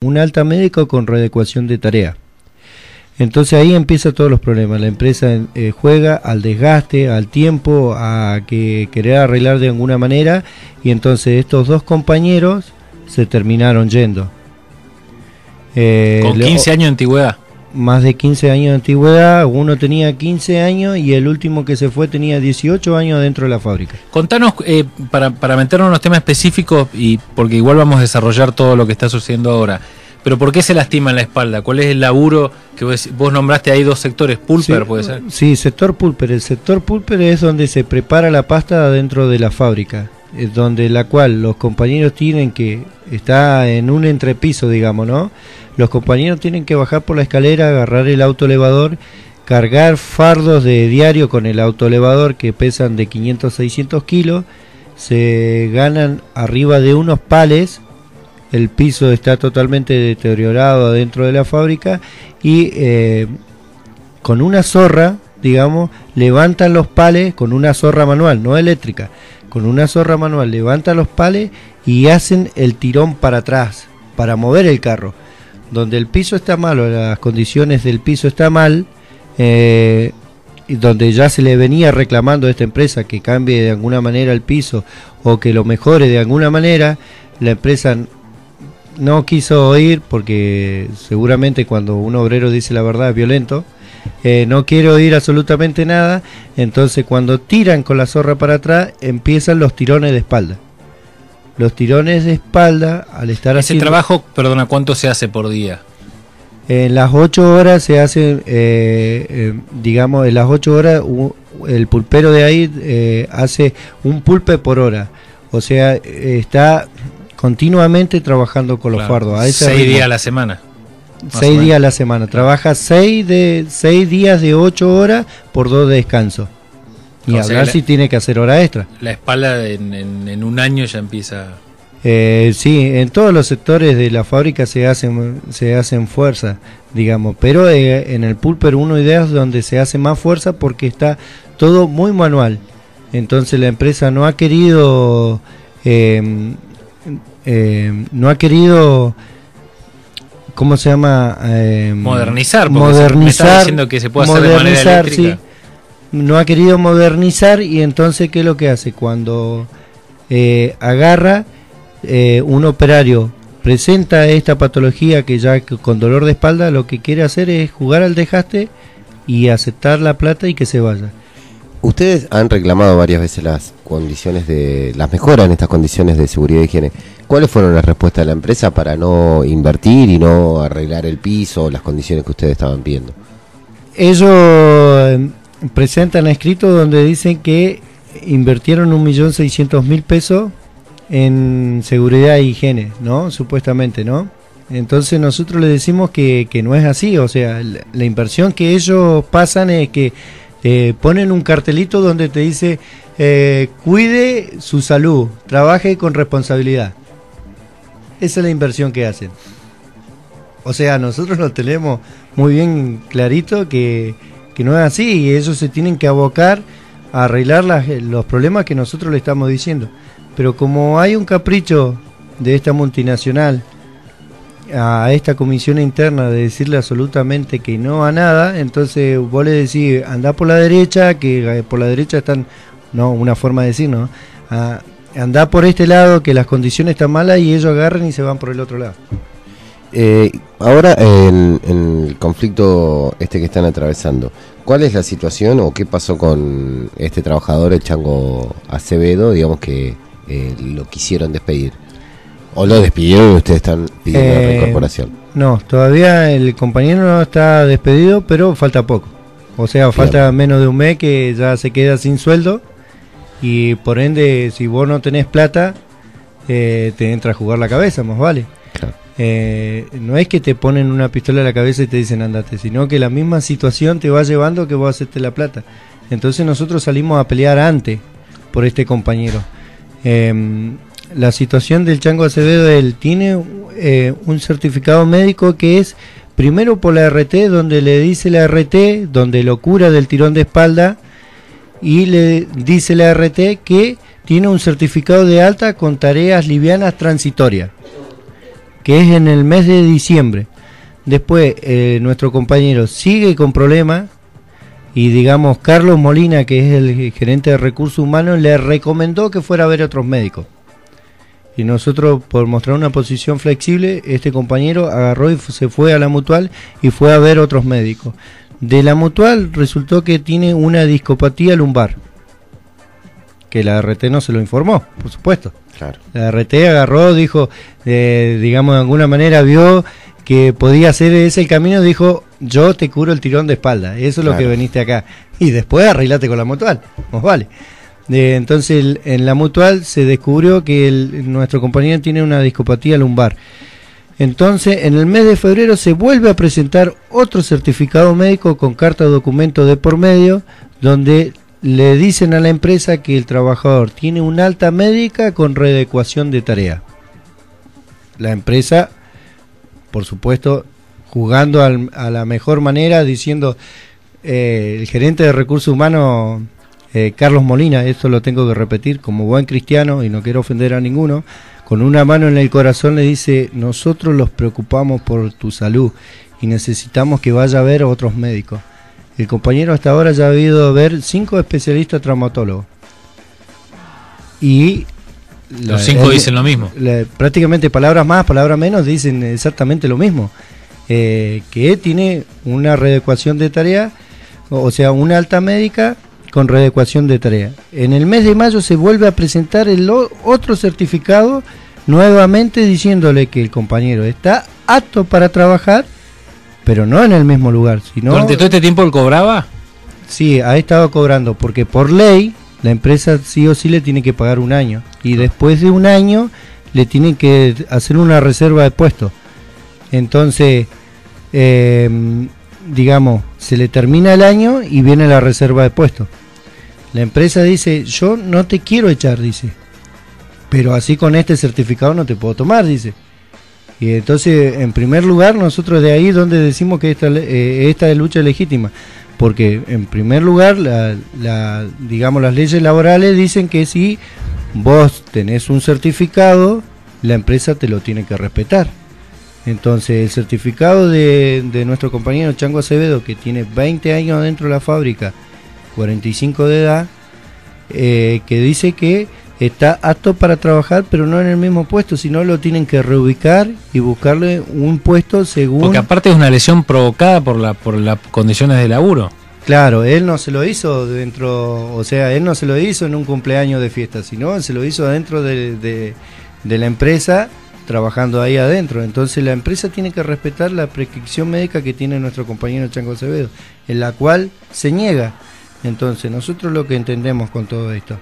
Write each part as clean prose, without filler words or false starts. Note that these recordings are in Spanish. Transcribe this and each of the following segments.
un alta médica con readecuación de tarea. Entonces ahí empiezan todos los problemas. La empresa juega al desgaste, al tiempo, a que querer arreglar de alguna manera, y entonces estos dos compañeros se terminaron yendo. Con 15 años de antigüedad. Más de 15 años de antigüedad, uno tenía 15 años y el último que se fue tenía 18 años dentro de la fábrica. Contanos, para meternos en los temas específicos, y porque igual vamos a desarrollar todo lo que está sucediendo ahora, pero ¿por qué se lastima en la espalda? ¿Cuál es el laburo que vos nombraste? Hay dos sectores, pulper, Sí, ¿puede ser? Sí, sector pulper. El sector pulper es donde se prepara la pasta dentro de la fábrica, donde la cual los compañeros tienen que, está en un entrepiso, digamos, ¿no? Los compañeros tienen que bajar por la escalera, agarrar el autoelevador, cargar fardos de diario con el autoelevador que pesan de 500 a 600 kilos, se ganan arriba de unos pales, el piso está totalmente deteriorado dentro de la fábrica y con una zorra, digamos, levantan los pales con una zorra manual, no eléctrica, con una zorra manual levantan los pales y hacen el tirón para atrás, para mover el carro. Donde el piso está mal o las condiciones del piso está mal, y donde ya se le venía reclamando a esta empresa que cambie de alguna manera el piso o que lo mejore de alguna manera, la empresa no quiso oír, porque seguramente cuando un obrero dice la verdad es violento, no quiere oír absolutamente nada. Entonces cuando tiran con la zorra para atrás empiezan los tirones de espalda. Los tirones de espalda, al estar ese haciendo... trabajo, perdona, ¿cuánto se hace por día? En las 8 horas se hace, digamos, en las 8 horas el pulpero de ahí hace un pulpe por hora. O sea, está continuamente trabajando con los fardos. A ese 6 ritmo. días a la semana. 6 días a la semana. Trabaja 6 días de 8 horas por 2 de descanso. Y hablar si tiene que hacer hora extra. La espalda en un año ya empieza... Sí, en todos los sectores de la fábrica se hacen fuerza, digamos, pero en el pulper 1 y 2 donde se hace más fuerza porque está todo muy manual. Entonces la empresa no ha querido ¿cómo se llama? Modernizar, porque modernizar, me está diciendo que se puede hacer de manera eléctrica. Sí, no ha querido modernizar, y entonces ¿qué es lo que hace? Cuando agarra un operario, presenta esta patología que ya con dolor de espalda, lo que quiere hacer es jugar al desgaste y aceptar la plata y que se vaya. Ustedes han reclamado varias veces las mejoras en estas condiciones de seguridad y higiene. ¿Cuáles fueron las respuestas de la empresa para no invertir y no arreglar el piso o las condiciones que ustedes estaban pidiendo? Ellos presentan escrito donde dicen que invirtieron 1.600.000 pesos en seguridad e higiene, ¿no? Supuestamente, ¿no? Entonces nosotros le decimos que no es así. O sea, la inversión que ellos pasan es que ponen un cartelito donde te dice cuide su salud, trabaje con responsabilidad. Esa es la inversión que hacen. O sea, nosotros lo tenemos muy bien clarito que no es así, y ellos se tienen que abocar a arreglar los problemas que nosotros le estamos diciendo. Pero como hay un capricho de esta multinacional a esta comisión interna de decirle absolutamente que no a nada, entonces vos le decís andá por la derecha, que por la derecha están, no, una forma de decir, ¿no? Andá por este lado que las condiciones están malas, y ellos agarran y se van por el otro lado. Ahora en el conflicto que están atravesando, ¿cuál es la situación o qué pasó con este trabajador, el Chango Acevedo, digamos que lo quisieron despedir? ¿O lo despidieron y ustedes están pidiendo la reincorporación? No, todavía el compañero no está despedido, pero falta poco. O sea, falta menos de un mes que ya se queda sin sueldo, y por ende, si vos no tenés plata, te entra a jugar la cabeza, más vale. Claro. No es que te ponen una pistola a la cabeza y te dicen andate, sino que la misma situación te va llevando que vos hacerte la plata. Entonces nosotros salimos a pelear antes por este compañero. La situación del Chango Acevedo, él tiene un certificado médico que es primero por la RT, donde le dice la RT, donde lo cura del tirón de espalda, y le dice la RT que tiene un certificado de alta con tareas livianas transitorias. que es en el mes de diciembre. Después nuestro compañero sigue con problemas y digamos Carlos Molina, que es el gerente de recursos humanos, le recomendó que fuera a ver otros médicos. Y nosotros, por mostrar una posición flexible, este compañero agarró y se fue a la Mutual y fue a ver otros médicos. De la Mutual resultó que tiene una discopatía lumbar, que la RT no se lo informó, por supuesto. Claro. La RT agarró, dijo, digamos de alguna manera vio que podía hacer ese el camino, dijo, yo te curo el tirón de espalda, eso es lo que veniste acá. Y después arreglate con la Mutual, nos vale. Entonces en la Mutual se descubrió que nuestro compañero tiene una discopatía lumbar. Entonces en el mes de febrero se vuelve a presentar otro certificado médico con carta de documento de por medio, donde le dicen a la empresa que el trabajador tiene una alta médica con readecuación de tarea. La empresa, por supuesto, jugando a la mejor manera, diciendo, el gerente de recursos humanos, Carlos Molina, esto lo tengo que repetir como buen cristiano y no quiero ofender a ninguno, con una mano en el corazón le dice, nosotros los preocupamos por tu salud y necesitamos que vaya a ver a otros médicos. El compañero hasta ahora ya ha ido a ver 5 especialistas traumatólogos. Y los 5 dicen lo mismo. Prácticamente palabras más, palabras menos, dicen exactamente lo mismo. Que tiene una readecuación de tarea, o sea, una alta médica con readecuación de tarea. En el mes de mayo se vuelve a presentar el otro certificado, nuevamente diciéndole que el compañero está apto para trabajar, pero no en el mismo lugar, sino... ¿Durante todo este tiempo él cobraba? Sí, ha estado cobrando, porque por ley la empresa sí o sí le tiene que pagar un año, y después de un año le tienen que hacer una reserva de puestos. Entonces, digamos, se le termina el año y viene la reserva de puestos. La empresa dice, yo no te quiero echar, dice, pero así con este certificado no te puedo tomar, dice. Y entonces, en primer lugar, nosotros de ahí donde decimos que esta es lucha legítima, porque en primer lugar, digamos, las leyes laborales dicen que si vos tenés un certificado, la empresa te lo tiene que respetar. Entonces, el certificado de nuestro compañero Chango Acevedo, que tiene 20 años dentro de la fábrica, 45 de edad, que dice que está apto para trabajar, pero no en el mismo puesto, sino lo tienen que reubicar y buscarle un puesto según... Porque aparte es una lesión provocada por las condiciones de laburo. Claro, él no se lo hizo dentro, o sea, él no se lo hizo en un cumpleaños de fiesta, sino él se lo hizo dentro de la empresa, trabajando ahí adentro. Entonces la empresa tiene que respetar la prescripción médica que tiene nuestro compañero Chango Acevedo, en la cual se niega. Entonces nosotros lo que entendemos con todo esto,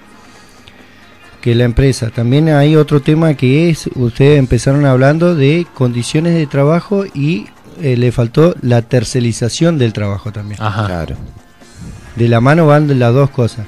que la empresa, también hay otro tema que es, ustedes empezaron hablando de condiciones de trabajo y le faltó la tercerización del trabajo también. Ajá. Claro. De la mano van las dos cosas.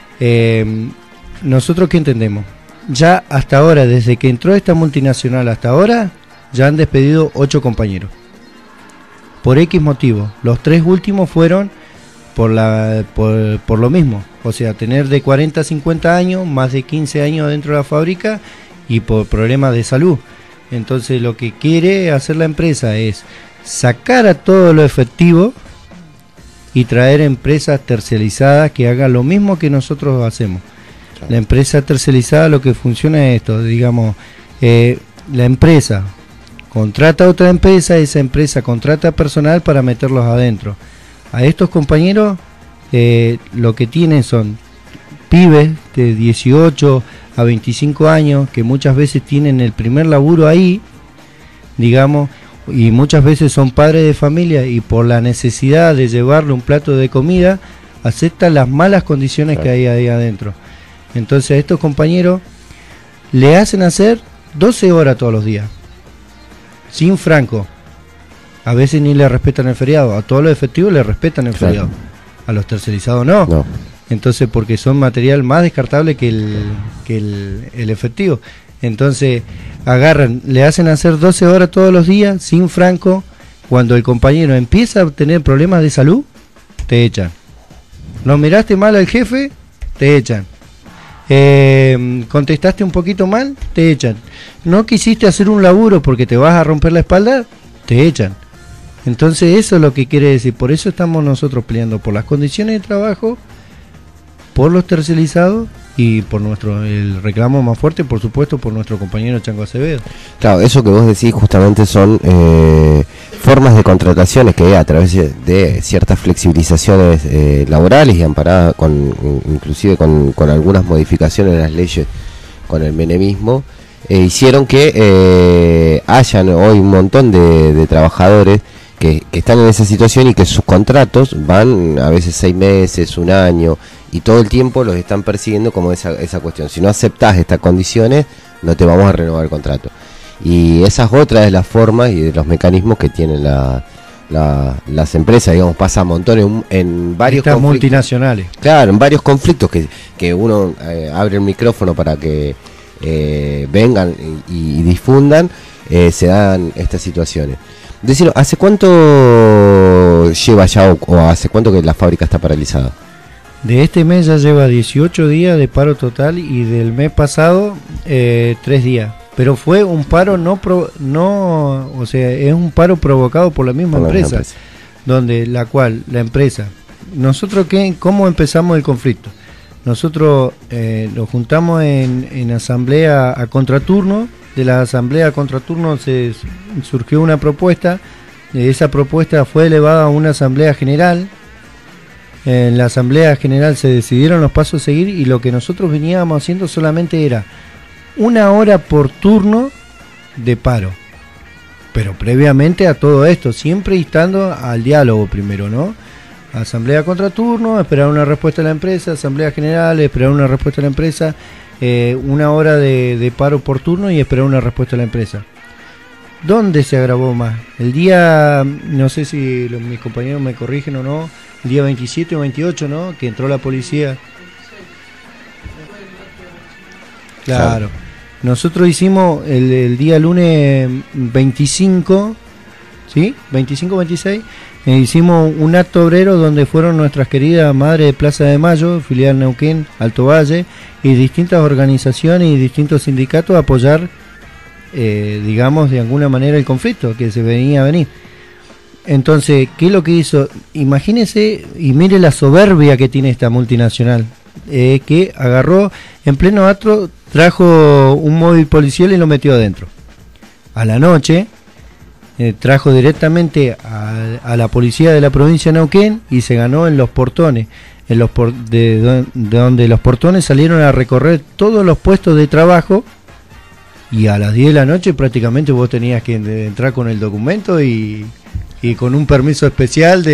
Nosotros ¿qué entendemos? Ya hasta ahora, desde que entró esta multinacional hasta ahora, ya han despedido 8 compañeros. Por X motivo. Los 3 últimos fueron por lo mismo. O sea, tener de 40 a 50 años, más de 15 años dentro de la fábrica y por problemas de salud. Entonces lo que quiere hacer la empresa es sacar a todo lo efectivo y traer empresas tercerizadas que hagan lo mismo que nosotros hacemos. La empresa tercerizada lo que funciona es esto, digamos, la empresa contrata a otra empresa, esa empresa contrata personal para meterlos adentro. A estos compañeros lo que tienen son pibes de 18 a 25 años que muchas veces tienen el primer laburo ahí, digamos, y muchas veces son padres de familia y por la necesidad de llevarle un plato de comida aceptan las malas condiciones que hay ahí adentro. Entonces a estos compañeros le hacen hacer 12 horas todos los días, sin franco. A veces ni le respetan el feriado, a todos los efectivos le respetan el feriado, a los tercerizados no. Entonces porque son material más descartable que el efectivo. Entonces agarran, le hacen hacer 12 horas todos los días, sin franco. Cuando el compañero empieza a tener problemas de salud, te echan. ¿No miraste mal al jefe? Te echan. Contestaste un poquito mal, te echan. No quisiste hacer un laburo porque te vas a romper la espalda, te echan. Entonces eso es lo que quiere decir. Por eso estamos nosotros peleando por las condiciones de trabajo, por los tercerizados y por el reclamo más fuerte, por supuesto, por nuestro compañero Chango Acevedo. Claro, eso que vos decís justamente son formas de contrataciones que a través de ciertas flexibilizaciones laborales y amparadas inclusive con algunas modificaciones de las leyes con el menemismo, hicieron que hayan hoy un montón de trabajadores que están en esa situación y que sus contratos van a veces 6 meses, 1 año, y todo el tiempo los están persiguiendo como esa cuestión. Si no aceptás estas condiciones, no te vamos a renovar el contrato. Y esa es otra de las formas y de los mecanismos que tienen las empresas, digamos, pasa montones en varios estas conflictos multinacionales. Claro, en varios conflictos que uno abre el micrófono para que vengan y difundan, se dan estas situaciones. Decir, ¿hace cuánto lleva ya o hace cuánto que la fábrica está paralizada? De este mes ya lleva 18 días de paro total y del mes pasado 3 días. Pero fue un paro o sea, es un paro provocado por la misma empresa, donde la empresa, nosotros ¿cómo empezamos el conflicto? Nosotros nos juntamos en asamblea a contraturno. De la asamblea a contraturno surgió una propuesta. Esa propuesta fue elevada a una asamblea general. En la asamblea general se decidieron los pasos a seguir y lo que nosotros veníamos haciendo solamente era 1 hora por turno de paro. Pero previamente a todo esto, siempre instando al diálogo primero, ¿no? Asamblea contra turno, esperar una respuesta de la empresa, asamblea general, esperar una respuesta de la empresa, 1 hora de paro por turno y esperar una respuesta de la empresa. ¿Dónde se agravó más? El día, no sé si mis compañeros me corrigen o no, el día 27 o 28, ¿no? Que entró la policía. Claro. Nosotros hicimos el día lunes 25, ¿sí? 25-26, hicimos un acto obrero donde fueron nuestras queridas madres de Plaza de Mayo, filial Neuquén, Alto Valle, y distintas organizaciones y distintos sindicatos a apoyar, digamos, de alguna manera el conflicto que se venía a venir. Entonces, ¿qué es lo que hizo? Imagínese y mire la soberbia que tiene esta multinacional, que agarró en pleno acto, trajo un móvil policial y lo metió adentro. A la noche trajo directamente a la policía de la provincia de Neuquén y se ganó en los portones, de donde los portones salieron a recorrer todos los puestos de trabajo, y a las 10 de la noche prácticamente vos tenías que entrar con el documento y con un permiso especial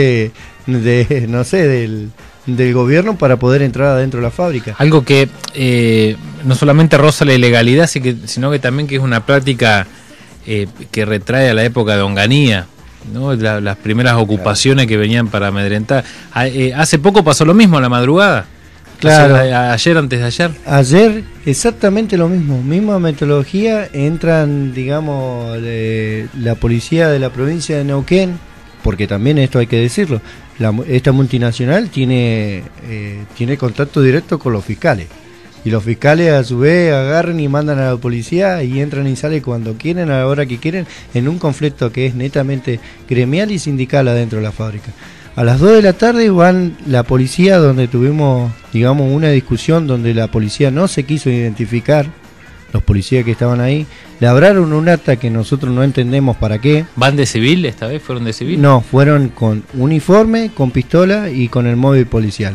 no sé, del gobierno para poder entrar adentro de la fábrica. Algo que no solamente roza la ilegalidad, sino que también que es una práctica que retrae a la época de Onganía, ¿no? Las primeras ocupaciones que venían para amedrentar. Hace poco pasó lo mismo a la madrugada. Claro. Ayer, antes de ayer. Ayer exactamente lo mismo, misma metodología, entran, digamos, la policía de la provincia de Neuquén, porque también esto hay que decirlo, esta multinacional tiene contacto directo con los fiscales, y los fiscales a su vez agarran y mandan a la policía y entran y salen cuando quieren, a la hora que quieren, en un conflicto que es netamente gremial y sindical adentro de la fábrica. A las 2 de la tarde van la policía, donde tuvimos, digamos, una discusión donde la policía no se quiso identificar, los policías que estaban ahí, labraron un acta que nosotros no entendemos para qué. ¿Van de civil esta vez? ¿Fueron de civil? No, fueron con uniforme, con pistola y con el móvil policial.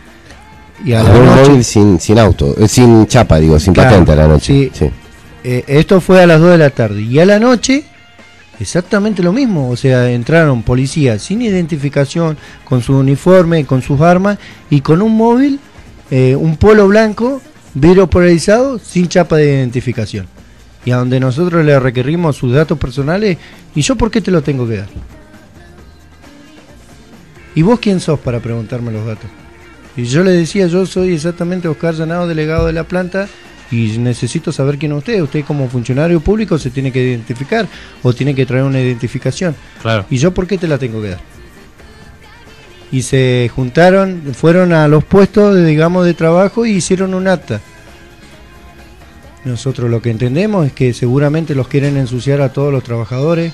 Y a la noche, móvil sin auto, sin chapa, digo, sin claro, patente a la noche. Sí. Esto fue a las 2 de la tarde. Y a la noche, exactamente lo mismo. O sea, entraron policías sin identificación, con su uniforme, con sus armas y con un móvil, un polo blanco, vidrio polarizado, sin chapa de identificación. Y a donde nosotros le requerimos sus datos personales, ¿y yo por qué te lo tengo que dar? ¿Y vos quién sos para preguntarme los datos? Y yo le decía, yo soy exactamente Oscar Llanado, delegado de la planta, y necesito saber quién es usted. Usted como funcionario público se tiene que identificar o tiene que traer una identificación. Claro. ¿Y yo por qué te la tengo que dar? Y se juntaron, fueron a los puestos, digamos, de trabajo y hicieron un acta. Nosotros lo que entendemos es que seguramente los quieren ensuciar a todos los trabajadores,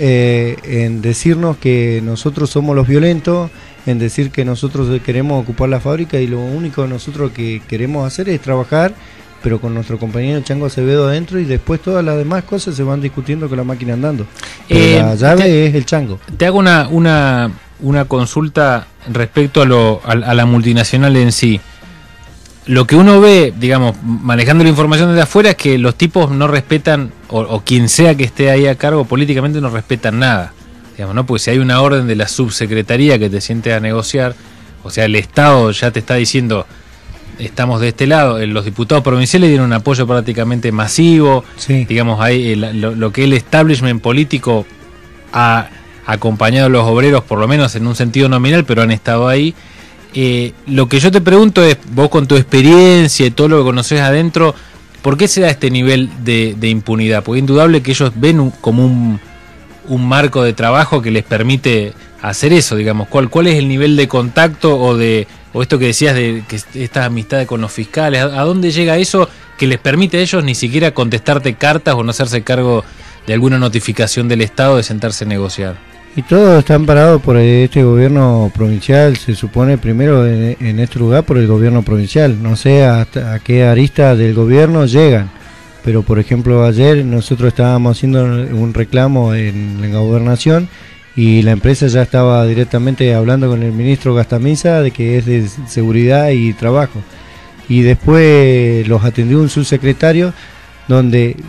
en decirnos que nosotros somos los violentos, en decir que nosotros queremos ocupar la fábrica, y lo único nosotros que queremos hacer es trabajar, pero con nuestro compañero Chango Acevedo adentro, y después todas las demás cosas se van discutiendo con la máquina andando. Pero la llave es el Chango. Te hago una consulta respecto a la multinacional en sí. Lo que uno ve, digamos, manejando la información desde afuera, es que los tipos no respetan, o quien sea que esté ahí a cargo políticamente, no respetan nada. Digamos, ¿no? Porque si hay una orden de la subsecretaría que te siente a negociar, o sea, el Estado ya te está diciendo, estamos de este lado, los diputados provinciales dieron un apoyo prácticamente masivo, sí. Digamos, hay lo que el establishment político ha acompañado a los obreros, por lo menos en un sentido nominal, pero han estado ahí. Lo que yo te pregunto es, vos con tu experiencia y todo lo que conocés adentro, ¿por qué se da este nivel de impunidad? Porque es indudable que ellos ven como un marco de trabajo que les permite hacer eso, digamos. ¿Cuál es el nivel de contacto o esto que decías de que estas amistades con los fiscales? ¿A dónde llega eso que les permite a ellos ni siquiera contestarte cartas o no hacerse cargo de alguna notificación del Estado de sentarse a negociar? Y todo está amparado por este gobierno provincial, se supone primero en este lugar por el gobierno provincial. No sé hasta a qué arista del gobierno llegan, pero por ejemplo ayer nosotros estábamos haciendo un reclamo en la gobernación y la empresa ya estaba directamente hablando con el ministro Gastamisa de que es de seguridad y trabajo. Y después los atendió un subsecretario donde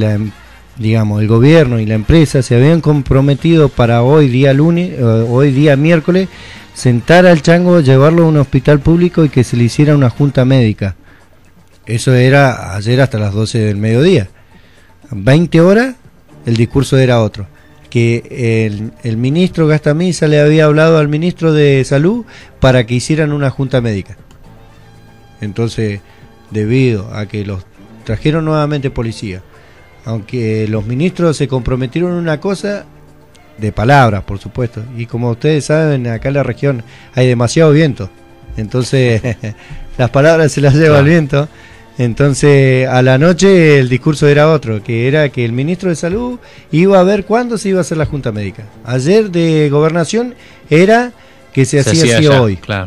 el gobierno y la empresa se habían comprometido para hoy día miércoles, sentar al Chango, llevarlo a un hospital público y que se le hiciera una junta médica. Eso era ayer hasta las 12 del mediodía. 20 horas, el discurso era otro. Que el ministro Gastamisa le había hablado al ministro de Salud para que hicieran una junta médica. Entonces, debido a que los trajeron nuevamente policía, aunque los ministros se comprometieron en una cosa, de palabras, por supuesto, y como ustedes saben, acá en la región hay demasiado viento, entonces las palabras se las lleva el viento. Entonces a la noche el discurso era otro, que era que el ministro de Salud iba a ver cuándo se iba a hacer la junta médica. Ayer de Gobernación era que se hacía así hoy. Claro.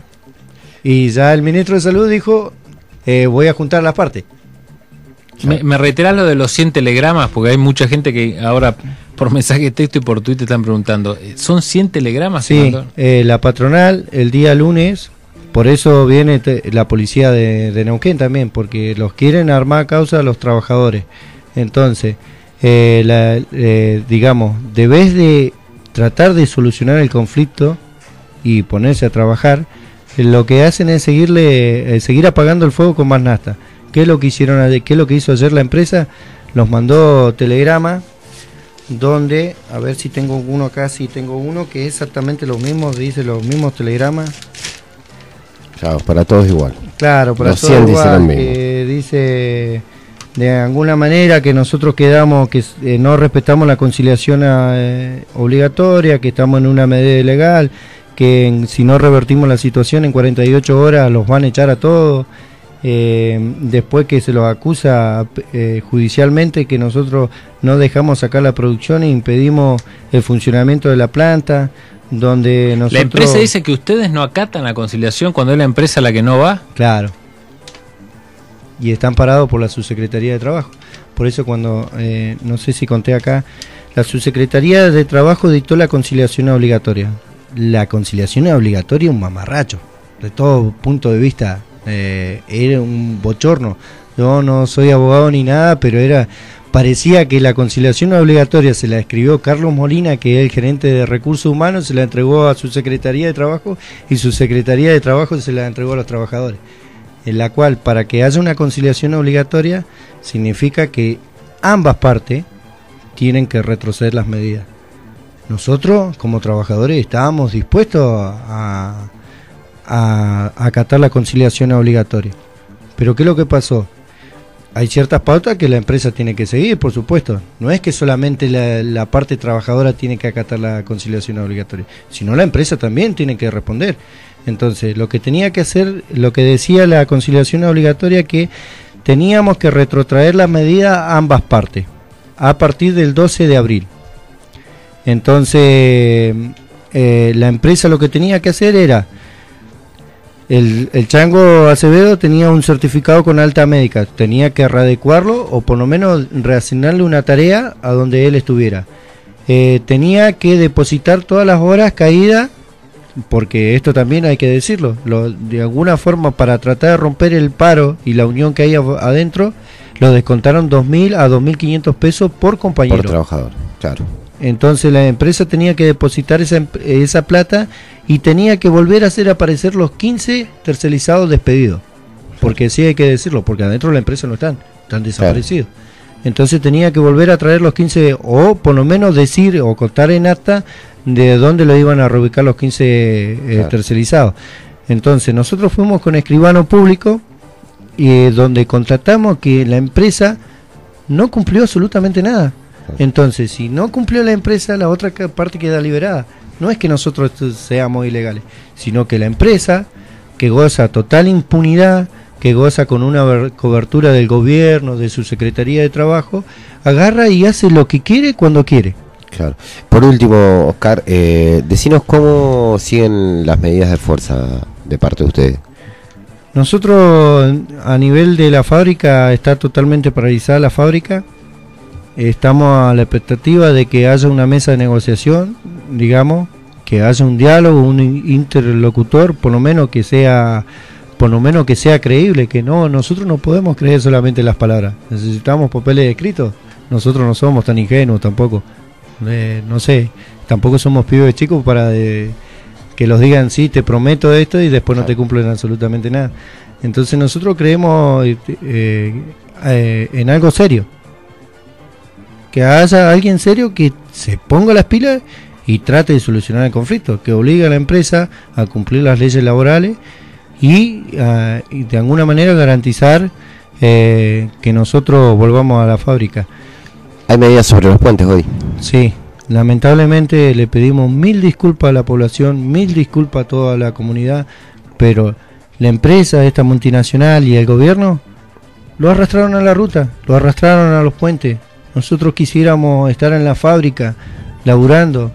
Y ya el ministro de Salud dijo, voy a juntar las partes. ¿Me reiterás lo de los 100 telegramas? Porque hay mucha gente que ahora por mensaje de texto y por Twitter están preguntando, ¿son 100 telegramas? Sí, la patronal el día lunes, por eso viene la policía de Neuquén también, porque los quieren armar a causa a los trabajadores. Entonces, digamos, debes de tratar de solucionar el conflicto y ponerse a trabajar, lo que hacen es seguir apagando el fuego con más nafta. ¿Qué es lo que hicieron ayer? ¿Qué es lo que hizo ayer la empresa? Los mandó telegrama donde, a ver si tengo uno acá, sí tengo uno que es exactamente los mismos, dice los mismos telegramas. Claro, para todos igual. Claro, para todos igual, que dice de alguna manera que nosotros quedamos, que no respetamos la conciliación obligatoria, que estamos en una medida ilegal, que si no revertimos la situación en 48 horas los van a echar a todos. Después que se los acusa judicialmente que nosotros no dejamos sacar la producción e impedimos el funcionamiento de la planta, donde nosotros... La empresa dice que ustedes no acatan la conciliación cuando es la empresa la que no va. Claro. Y están parados por la Subsecretaría de Trabajo. Por eso cuando, no sé si conté acá, la Subsecretaría de Trabajo dictó la conciliación obligatoria. La conciliación obligatoria es un mamarracho, de todo punto de vista. Era un bochorno. Yo no soy abogado ni nada, pero parecía que la conciliación obligatoria se la escribió Carlos Molina, que es el gerente de Recursos Humanos, se la entregó a su Secretaría de Trabajo y su Secretaría de Trabajo se la entregó a los trabajadores, en la cual para que haya una conciliación obligatoria significa que ambas partes tienen que retroceder las medidas. Nosotros como trabajadores estábamos dispuestos a acatar la conciliación obligatoria. Pero ¿qué es lo que pasó? Hay ciertas pautas que la empresa tiene que seguir, por supuesto. No es que solamente la parte trabajadora tiene que acatar la conciliación obligatoria, sino la empresa también tiene que responder. Entonces, lo que tenía que hacer, lo que decía la conciliación obligatoria, que teníamos que retrotraer la medida a ambas partes, a partir del 12 de abril. Entonces, la empresa lo que tenía que hacer era, el Chango Acevedo tenía un certificado con alta médica, tenía que readecuarlo o por lo menos reasignarle una tarea a donde él estuviera. Tenía que depositar todas las horas caídas, porque esto también hay que decirlo, de alguna forma para tratar de romper el paro y la unión que hay adentro, lo descontaron 2.000 a 2.500 pesos por compañero. Por trabajador, claro. Entonces la empresa tenía que depositar esa plata y tenía que volver a hacer aparecer los 15 tercerizados despedidos. Porque sí hay que decirlo, porque adentro de la empresa no están desaparecidos. Claro. Entonces tenía que volver a traer los 15, o por lo menos decir o contar en acta de dónde lo iban a reubicar los 15 claro. Tercerizados. Entonces nosotros fuimos con escribano público donde contratamos que la empresa no cumplió absolutamente nada. Entonces, si no cumplió la empresa, la otra parte queda liberada. No es que nosotros seamos ilegales, sino que la empresa, que goza total impunidad, que goza con una cobertura del gobierno, de su Secretaría de Trabajo, agarra y hace lo que quiere cuando quiere. Claro. Por último, Oscar, decinos cómo siguen las medidas de fuerza de parte de ustedes. Nosotros, a nivel de la fábrica, está totalmente paralizada la fábrica. Estamos a la expectativa de que haya una mesa de negociación, digamos, que haya un diálogo, un interlocutor, por lo menos que sea creíble, que nosotros no podemos creer solamente las palabras, necesitamos papeles escritos. Nosotros no somos tan ingenuos tampoco, no sé, tampoco somos pibes chicos para que los digan sí, te prometo esto y después no te cumplen absolutamente nada. Entonces nosotros creemos en algo serio, que haya alguien serio que se ponga las pilas y trate de solucionar el conflicto, que obligue a la empresa a cumplir las leyes laborales y de alguna manera garantizar que nosotros volvamos a la fábrica. Hay medidas sobre los puentes hoy. Sí, lamentablemente le pedimos 1000 disculpas a la población, 1000 disculpas a toda la comunidad, pero la empresa, esta multinacional y el gobierno lo arrastraron a la ruta, lo arrastraron a los puentes. Nosotros quisiéramos estar en la fábrica, laburando,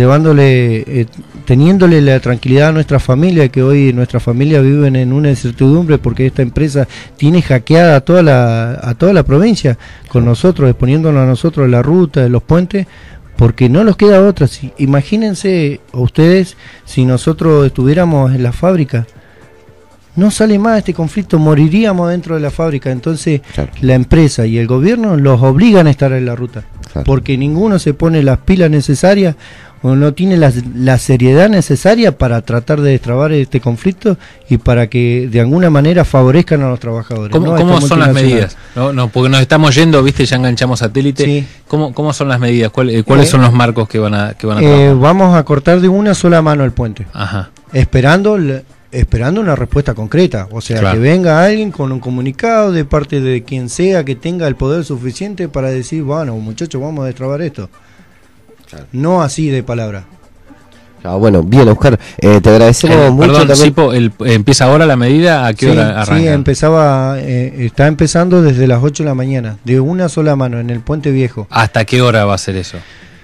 teniéndole la tranquilidad a nuestra familia, que hoy nuestra familia viven en una incertidumbre porque esta empresa tiene hackeada a toda la provincia, con nosotros, exponiéndonos a nosotros en la ruta, en los puentes, porque no nos queda otra. Imagínense ustedes si nosotros estuviéramos en la fábrica. No sale más este conflicto, moriríamos dentro de la fábrica. Entonces claro. La empresa y el gobierno los obligan a estar en la ruta, claro. Porque ninguno se pone las pilas necesarias o no tiene la seriedad necesaria para tratar de destrabar este conflicto y para que de alguna manera favorezcan a los trabajadores. ¿Cómo son las medidas? No, porque nos estamos yendo, viste, ya enganchamos satélite. Sí. ¿Cómo son las medidas? ¿Cuáles son los marcos que van a trabajar? Vamos a cortar de una sola mano el puente. Ajá. Esperando una respuesta concreta, o sea, claro. Que venga alguien con un comunicado de parte de quien sea que tenga el poder suficiente para decir, bueno, muchachos, vamos a destrabar esto. Claro. No así de palabra. Bueno, bien, Oscar, te agradecemos mucho. Perdón, también. Sipo, ¿empieza ahora la medida? ¿A qué hora arranca? Sí, está empezando desde las 8 de la mañana, de una sola mano, en el Puente Viejo. ¿Hasta qué hora va a ser eso?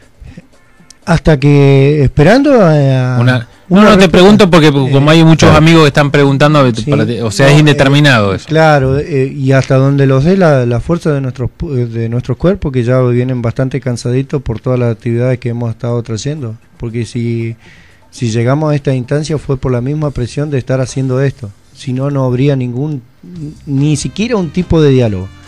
Hasta que, esperando No te pregunto porque como hay muchos amigos que están preguntando, sí, es indeterminado eso. Claro, y hasta donde los dé la fuerza de nuestros cuerpos, que ya vienen bastante cansaditos por todas las actividades que hemos estado trayendo. Porque si llegamos a esta instancia fue por la misma presión de estar haciendo esto. Si no, no habría ni siquiera un tipo de diálogo.